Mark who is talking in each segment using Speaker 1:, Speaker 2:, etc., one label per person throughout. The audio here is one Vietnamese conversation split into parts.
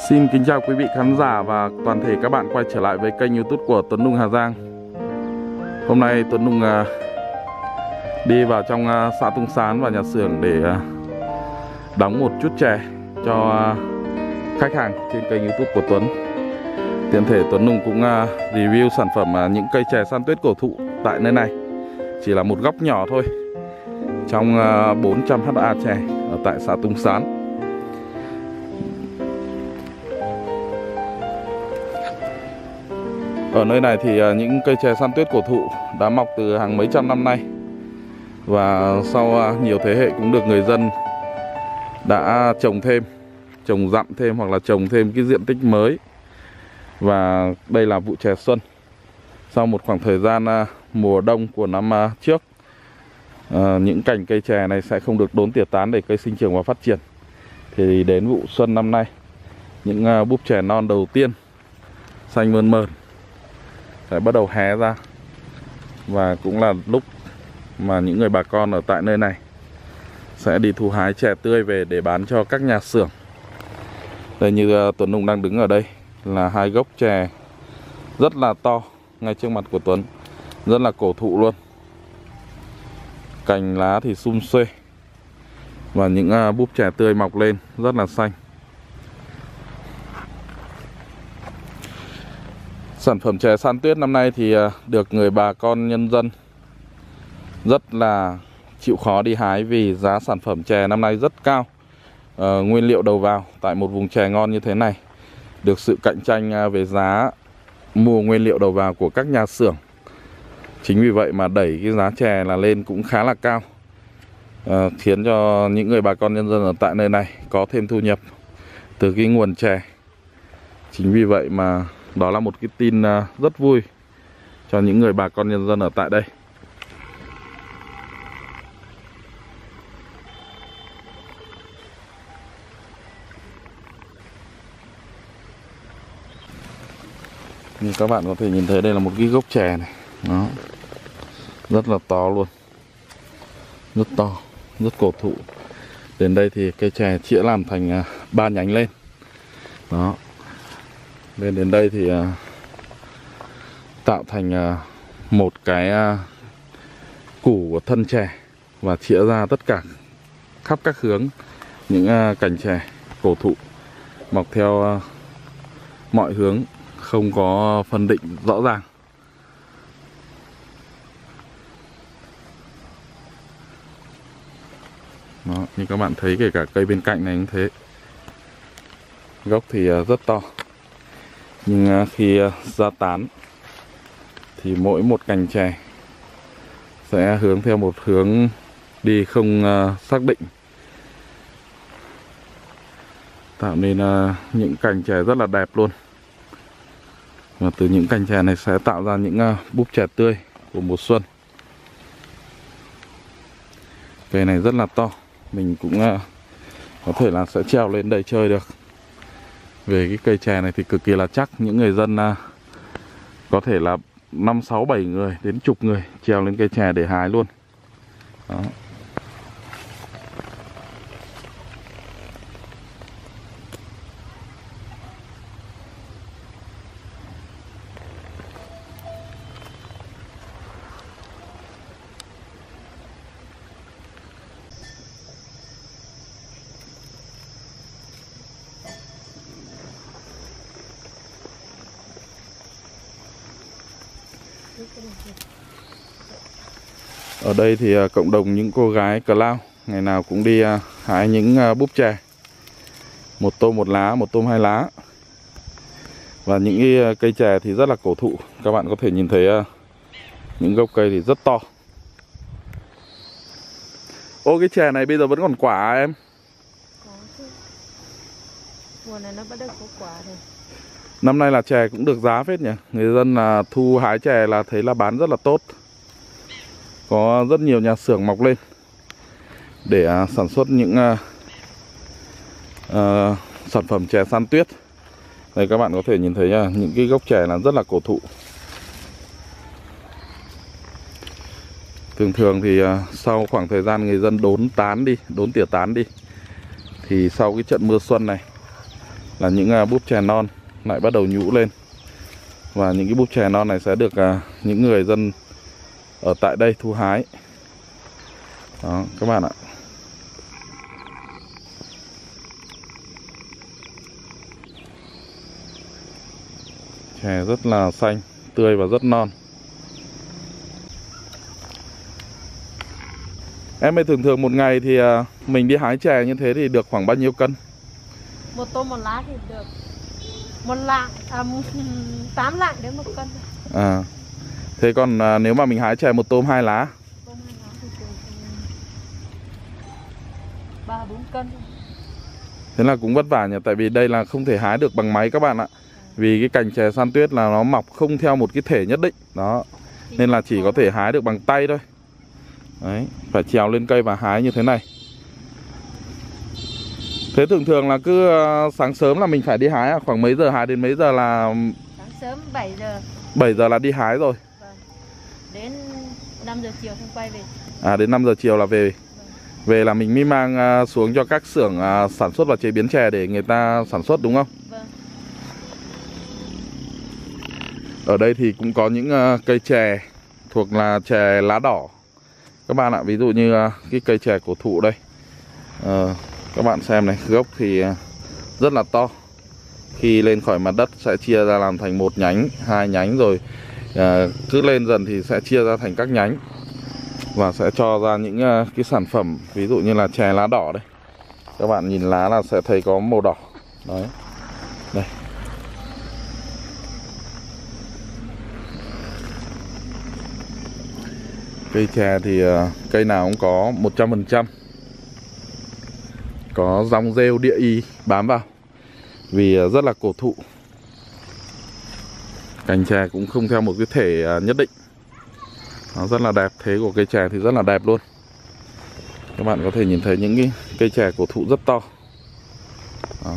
Speaker 1: Xin kính chào quý vị khán giả và toàn thể các bạn quay trở lại với kênh YouTube của Tuấn Nung Hà Giang. Hôm nay Tuấn Nung đi vào trong xã Tung Sán và nhà xưởng để đóng một chút chè cho khách hàng trên kênh YouTube của Tuấn. Tiện thể Tuấn Nung cũng review sản phẩm những cây chè san tuyết cổ thụ tại nơi này. Chỉ là một góc nhỏ thôi trong 400 ha chè ở tại xã Tung Sán. Ở nơi này thì những cây chè san tuyết cổ thụ đã mọc từ hàng mấy trăm năm nay. Và sau nhiều thế hệ cũng được người dân đã trồng thêm, trồng dặm thêm hoặc là trồng thêm cái diện tích mới. Và đây là vụ chè xuân. Sau một khoảng thời gian mùa đông của năm trước, những cành cây chè này sẽ không được đốn tỉa tán để cây sinh trưởng và phát triển. Thì đến vụ xuân năm nay, những búp chè non đầu tiên xanh mơn mởn sẽ bắt đầu hé ra. Và cũng là lúc mà những người bà con ở tại nơi này sẽ đi thu hái chè tươi về để bán cho các nhà xưởng. Đây, như Tuấn Nung đang đứng ở đây là hai gốc chè rất là to ngay trước mặt của Tuấn, rất là cổ thụ luôn. Cành lá thì sum xuê và những búp chè tươi mọc lên rất là xanh. Sản phẩm chè san tuyết năm nay thì được người bà con nhân dân rất là chịu khó đi hái vì giá sản phẩm chè năm nay rất cao. Nguyên liệu đầu vào tại một vùng chè ngon như thế này, được sự cạnh tranh về giá mua nguyên liệu đầu vào của các nhà xưởng. Chính vì vậy mà đẩy cái giá chè là lên cũng khá là cao, khiến cho những người bà con nhân dân ở tại nơi này có thêm thu nhập từ cái nguồn chè. Chính vì vậy mà đó là một cái tin rất vui cho những người bà con nhân dân ở tại đây. Như các bạn có thể nhìn thấy đây là một cái gốc chè này. Đó, rất là to luôn, rất to, rất cổ thụ. Đến đây thì cây chè chĩa làm thành 3 nhánh lên. Đó, lên đến đây thì tạo thành một cái củ của thân chè và chĩa ra tất cả khắp các hướng những cành chè cổ thụ mọc theo mọi hướng, không có phân định rõ ràng. Đó, như các bạn thấy kể cả cây bên cạnh này cũng thế. Gốc thì rất to, nhưng khi ra tán thì mỗi một cành chè sẽ hướng theo một hướng đi không xác định, tạo nên những cành chè rất là đẹp luôn. Và từ những cành chè này sẽ tạo ra những búp chè tươi của mùa xuân. Cây này rất là to, mình cũng có thể là sẽ trèo lên đây chơi được. Về cái cây chè này thì cực kỳ là chắc, những người dân có thể là 5, 6, 7 người đến chục người trèo lên cây chè để hái luôn. Đó. Ở đây thì cộng đồng những cô gái cờ lao ngày nào cũng đi hái những búp chè. Một tôm một lá, một tôm hai lá. Và những cái cây chè thì rất là cổ thụ. Các bạn có thể nhìn thấy những gốc cây thì rất to. Ô, cái chè này bây giờ vẫn còn quả em?
Speaker 2: Có chứ. Mùa này nó bắt đầu có quả rồi.
Speaker 1: Năm nay là chè cũng được giá phết nhỉ. Người dân là thu hái chè là thấy là bán rất là tốt. Có rất nhiều nhà xưởng mọc lên để sản xuất những sản phẩm chè san tuyết. Đây các bạn có thể nhìn thấy những cái gốc chè là rất là cổ thụ. Thường thường thì sau khoảng thời gian người dân đốn tỉa tán đi, thì sau cái trận mưa xuân này là những búp chè non lại bắt đầu nhũ lên. Và những cái búp chè non này sẽ được những người dân ở tại đây thu hái. Đó các bạn ạ. Chè rất là xanh, tươi và rất non. Em ơi, thường một ngày thì mình đi hái chè như thế thì được khoảng bao nhiêu cân?
Speaker 2: Một tôm một lá thì được 8 lạng đến 1 cân.
Speaker 1: À, thế còn nếu mà mình hái chè 1 tôm 2 lá?
Speaker 2: Tôm 2 lá thì được 3-4 cân.
Speaker 1: Thế là cũng vất vả nhỉ, tại vì đây là không thể hái được bằng máy các bạn ạ. Vì cái cành chè san tuyết là nó mọc không theo một cái thể nhất định. Đó, nên là chỉ có thể hái được bằng tay thôi. Đấy, phải trèo lên cây và hái như thế này. Thế thường là cứ sáng sớm là mình phải đi hái à? Khoảng mấy giờ hái đến mấy giờ là...
Speaker 2: Sáng sớm 7 giờ.
Speaker 1: 7 giờ là đi hái rồi.
Speaker 2: Vâng. Đến 5 giờ chiều xong quay về.
Speaker 1: À, đến 5 giờ chiều là về.
Speaker 2: Vâng.
Speaker 1: Về là mình mới mang xuống cho các xưởng sản xuất và chế biến chè để người ta sản xuất đúng không?
Speaker 2: Vâng.
Speaker 1: Ở đây thì cũng có những cây chè thuộc là chè lá đỏ các bạn ạ. Ví dụ như cái cây chè cổ thụ đây. Các bạn xem này, gốc thì rất là to. Khi lên khỏi mặt đất sẽ chia ra làm thành 1 nhánh, 2 nhánh rồi cứ lên dần thì sẽ chia ra thành các nhánh. Và sẽ cho ra những cái sản phẩm ví dụ như là chè lá đỏ đây. Các bạn nhìn lá là sẽ thấy có màu đỏ. Đấy. Đây. Cây chè thì cây nào cũng có 100%. Có rong rêu địa y bám vào. Vì rất là cổ thụ. Cành chè cũng không theo một cái thể nhất định. Nó rất là đẹp, thế của cây chè thì rất là đẹp luôn. Các bạn có thể nhìn thấy những cái cây chè cổ thụ rất to. Đó.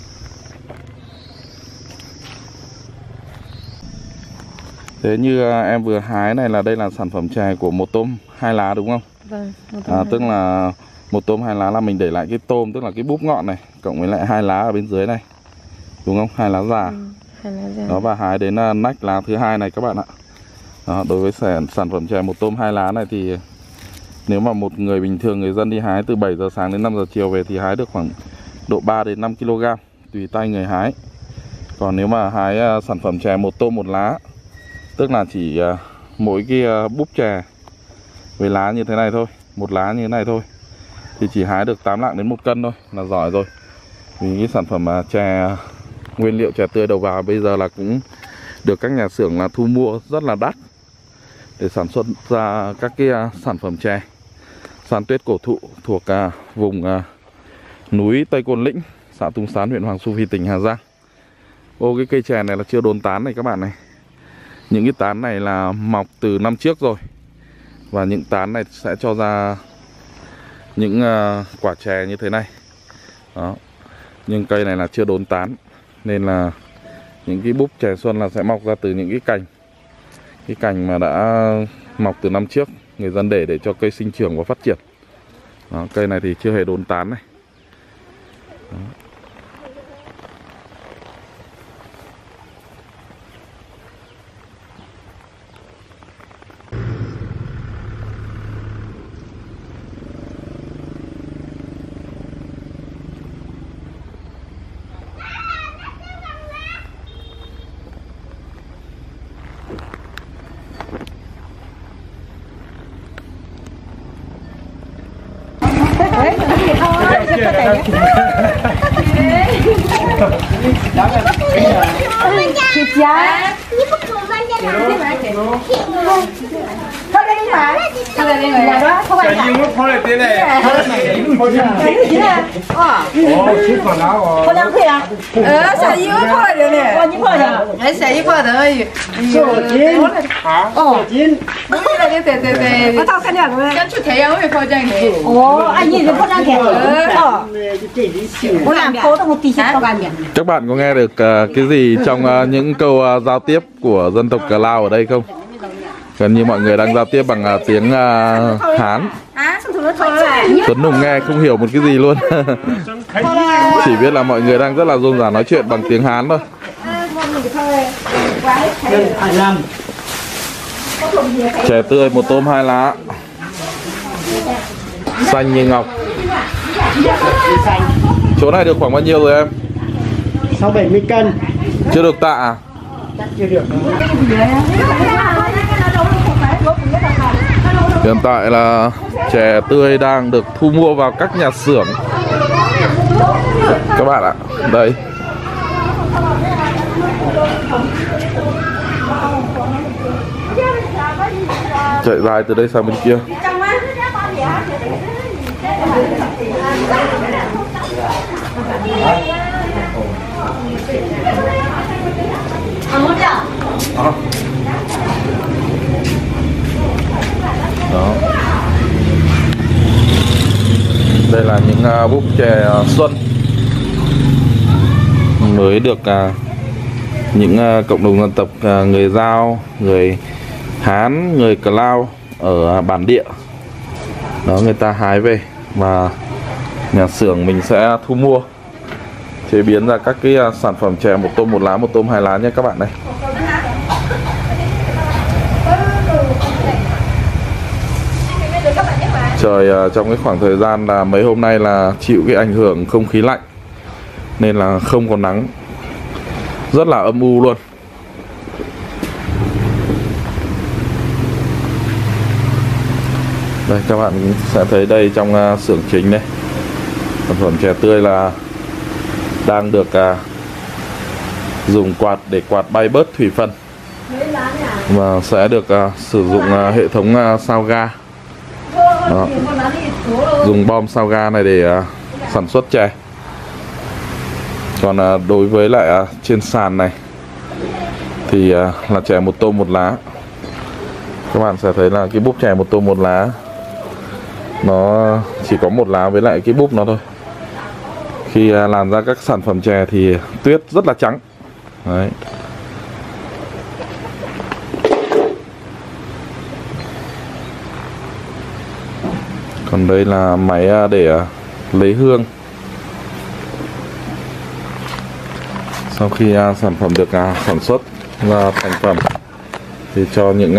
Speaker 1: Thế như em vừa hái này là đây là sản phẩm chè của 1 tôm 2 lá đúng không?
Speaker 2: Vâng.
Speaker 1: Tức là 1 tôm 2 lá là mình để lại cái tôm, tức là cái búp ngọn này, cộng với lại 2 lá ở bên dưới này. Đúng không? 2 lá già.
Speaker 2: 2 lá già.
Speaker 1: Đó, và hái đến nách lá thứ 2 này các bạn ạ. Đó, đối với sản phẩm chè 1 tôm 2 lá này thì nếu mà một người bình thường, người dân đi hái từ 7 giờ sáng đến 5 giờ chiều về thì hái được khoảng độ 3 đến 5 kg tùy tay người hái. Còn nếu mà hái sản phẩm chè 1 tôm 1 lá, tức là chỉ mỗi cái búp chè với lá như thế này thôi, 1 lá như thế này thôi, thì chỉ hái được 8 lạng đến 1 cân thôi là giỏi rồi. Vì cái sản phẩm chè nguyên liệu chè tươi đầu vào bây giờ là cũng được các nhà xưởng là thu mua rất là đắt để sản xuất ra các cái sản phẩm chè san tuyết cổ thụ thuộc vùng núi Tây Côn Lĩnh, xã Tung Sán, huyện Hoàng Su Phi, tỉnh Hà Giang. Ô, cái cây chè này là chưa đốn tán này các bạn này. Những cái tán này là mọc từ năm trước rồi. Và những tán này sẽ cho ra những quả chè như thế này. Đó. Nhưng cây này là chưa đốn tán, nên là những cái búp chè xuân là sẽ mọc ra từ những cái cành. Cái cành mà đã mọc từ năm trước, người dân để cho cây sinh trưởng và phát triển. Đó, cây này thì chưa hề đốn tán này. Đó.
Speaker 3: Thịt giá. Thôi đây đi mà. Thôi đây đi mà. Đó, không phải.
Speaker 4: 이거 보낼 때네.
Speaker 3: Cô đang khỏe à?
Speaker 5: xài dứa phơi được nè.
Speaker 3: Cô như phơi à?
Speaker 5: Hãy xài phơi được. Đúng là cái tè. Có tao cái nhà rồi. Cái chút thấy ơi phơi chẳng thế.
Speaker 3: Ồ, anh nhìn thấy cô đang khỏe. Cô làm cố một tí xíu cho bạn miệng.
Speaker 1: Các bạn có nghe được cái gì trong những câu giao tiếp của dân tộc Cờ Lao ở đây không? Gần như mọi người đang giao tiếp bằng tiếng Hán. Tuấn Hùng nghe không hiểu một cái gì luôn. Chỉ biết là mọi người đang rất là rôm rả nói chuyện bằng tiếng Hán thôi. Chè tươi 1 tôm 2 lá, xanh như ngọc. Chỗ này được khoảng bao nhiêu rồi em?
Speaker 4: 6-70 cân.
Speaker 1: Chưa được tạ à?
Speaker 4: Chưa được.
Speaker 1: Hiện tại là chè tươi đang được thu mua vào các nhà xưởng các bạn ạ. Đây. Chạy dài từ đây sang bên kia. Đó. Đây là những búp chè xuân mới được những cộng đồng dân tộc người Dao, người Hán, người Cờ Lao ở bản địa đó người ta hái về và nhà xưởng mình sẽ thu mua chế biến ra các cái sản phẩm chè 1 tôm 1 lá, 1 tôm 2 lá nhé các bạn này. Trời trong cái khoảng thời gian là mấy hôm nay là chịu cái ảnh hưởng không khí lạnh nên là không có nắng, rất là âm u luôn. Đây các bạn sẽ thấy đây trong xưởng chính đây, sản phẩm chè tươi là đang được dùng quạt để quạt bay bớt thủy phân và sẽ được sử dụng hệ thống sao ga. Đó. Dùng bom sao ga này để sản xuất chè. Còn đối với lại trên sàn này thì là chè 1 tôm 1 lá. Các bạn sẽ thấy là cái búp chè 1 tôm 1 lá nó chỉ có 1 lá với lại cái búp nó thôi. Khi làm ra các sản phẩm chè thì tuyết rất là trắng. Đấy. Còn đây là máy để lấy hương. Sau khi sản phẩm được sản xuất ra thành phẩm thì cho những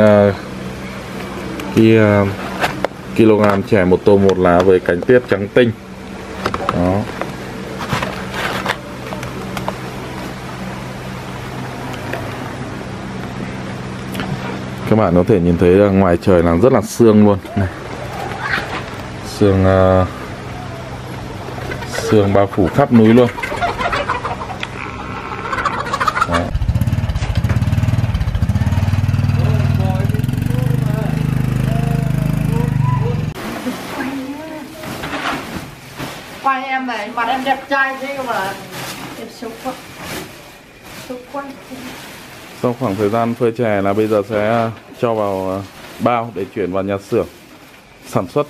Speaker 1: kg chè 1 tôm 1 lá với cánh tuyết trắng tinh. Đó. Các bạn có thể nhìn thấy là ngoài trời là rất là sương luôn này. Sương bao phủ khắp núi luôn. Đó.
Speaker 5: Quay em này, mặt em đẹp trai thế cơ mà. Em xấu quá. Xấu quá.
Speaker 1: Sau khoảng thời gian phơi chè là bây giờ sẽ cho vào bao để chuyển vào nhà xưởng sản xuất.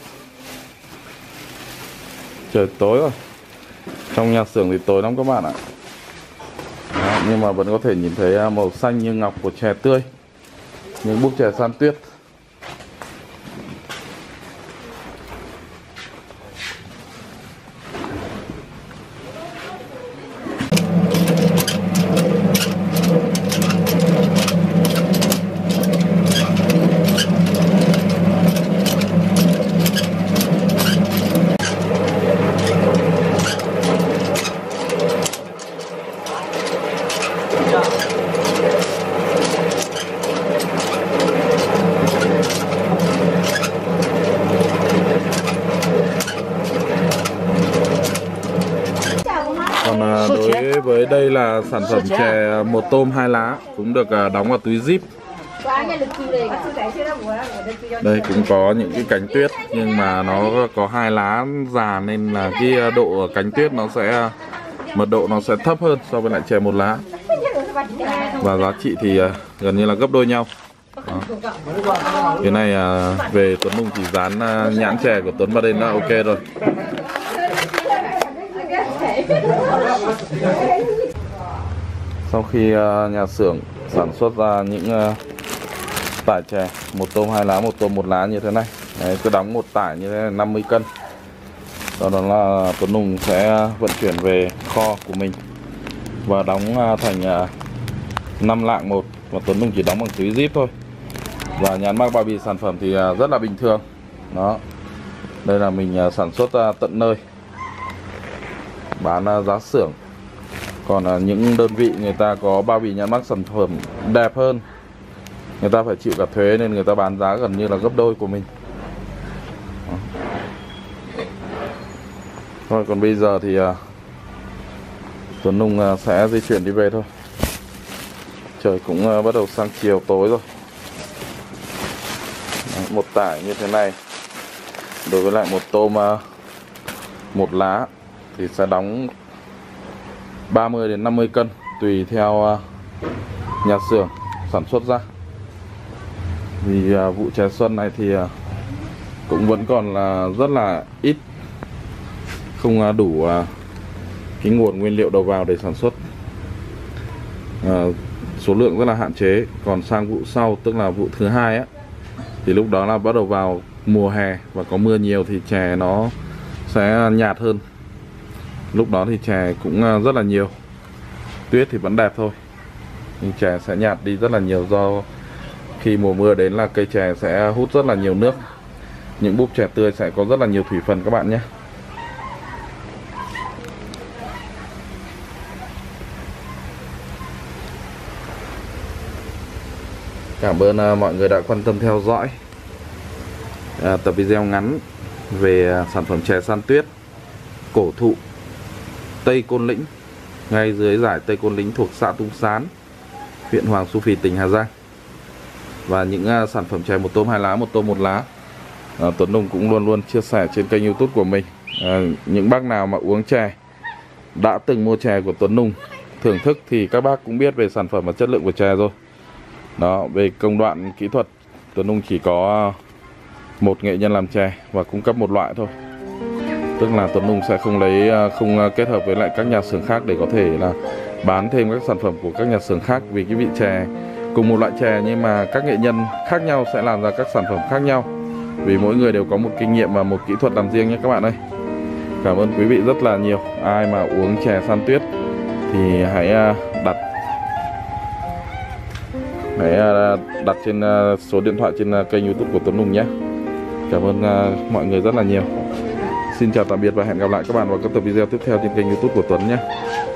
Speaker 1: Trời tối rồi. Trong nhà xưởng thì tối lắm các bạn ạ. Đó, nhưng mà vẫn có thể nhìn thấy màu xanh như ngọc của chè tươi, những búp chè san tuyết. Còn đối với đây là sản phẩm chè 1 tôm 2 lá cũng được đóng vào túi zip. Đây cũng có những cái cánh tuyết nhưng mà nó có 2 lá già nên là cái độ cánh tuyết nó sẽ mật độ nó sẽ thấp hơn so với lại chè 1 lá. Và giá trị thì gần như là gấp đôi nhau. Đó. Cái này về Tuấn Hùng chỉ dán nhãn chè của Tuấn vào đây là ok rồi. Sau khi nhà xưởng sản xuất ra những tải chè 1 tôm 2 lá, 1 tôm 1 lá như thế này. Đấy, cứ đóng 1 tải như thế này 50 cân. Sau đó là Tuấn Hùng sẽ vận chuyển về kho của mình và đóng thành 5 lạng một, và Tuấn Hùng chỉ đóng bằng túi zip thôi. Và nhãn mác bao bì sản phẩm thì rất là bình thường. Đó, đây là mình sản xuất tận nơi, bán giá xưởng. Còn những đơn vị người ta có bao bì nhãn mác sản phẩm đẹp hơn, người ta phải chịu cả thuế nên người ta bán giá gần như là gấp đôi của mình. Đó. Thôi còn bây giờ thì Tuấn Hùng sẽ di chuyển đi về thôi. Trời cũng bắt đầu sang chiều tối rồi. Đấy, một tải như thế này đối với lại một tôm một lá thì sẽ đóng 30 đến 50 cân tùy theo nhà xưởng sản xuất ra. Vì vụ chè xuân này thì cũng vẫn còn là rất là ít, không đủ cái nguồn nguyên liệu đầu vào để sản xuất, số lượng rất là hạn chế. Còn sang vụ sau, tức là vụ thứ hai á, thì lúc đó là bắt đầu vào mùa hè và có mưa nhiều thì chè nó sẽ nhạt hơn. Lúc đó thì chè cũng rất là nhiều, tuyết thì vẫn đẹp thôi nhưng chè sẽ nhạt đi rất là nhiều, do khi mùa mưa đến là cây chè sẽ hút rất là nhiều nước. Những búp chè tươi sẽ có rất là nhiều thủy phần các bạn nhé. Cảm ơn mọi người đã quan tâm theo dõi tập video ngắn về sản phẩm chè San Tuyết cổ thụ Tây Côn Lĩnh, ngay dưới giải Tây Côn Lĩnh thuộc xã Tung Sán, huyện Hoàng Su Phì, tỉnh Hà Giang. Và những sản phẩm chè một tôm hai lá, một tôm một lá, Tuấn Hùng cũng luôn luôn chia sẻ trên kênh YouTube của mình. Những bác nào mà uống chè, đã từng mua chè của Tuấn Hùng thưởng thức thì các bác cũng biết về sản phẩm và chất lượng của chè rồi. Đó, về công đoạn kỹ thuật, Tuấn Hùng chỉ có một nghệ nhân làm chè và cung cấp một loại thôi. Tức là Tuấn Hùng sẽ không kết hợp với lại các nhà xưởng khác để có thể là bán thêm các sản phẩm của các nhà xưởng khác. Vì cái vị chè cùng một loại chè nhưng mà các nghệ nhân khác nhau sẽ làm ra các sản phẩm khác nhau, vì mỗi người đều có một kinh nghiệm và một kỹ thuật làm riêng nhé các bạn ơi. Cảm ơn quý vị rất là nhiều. Ai mà uống chè San Tuyết thì hãy đặt trên số điện thoại trên kênh YouTube của Tuấn Hùng nhé. Cảm ơn mọi người rất là nhiều. Xin chào tạm biệt và hẹn gặp lại các bạn vào các tập video tiếp theo trên kênh YouTube của Tuấn nhé.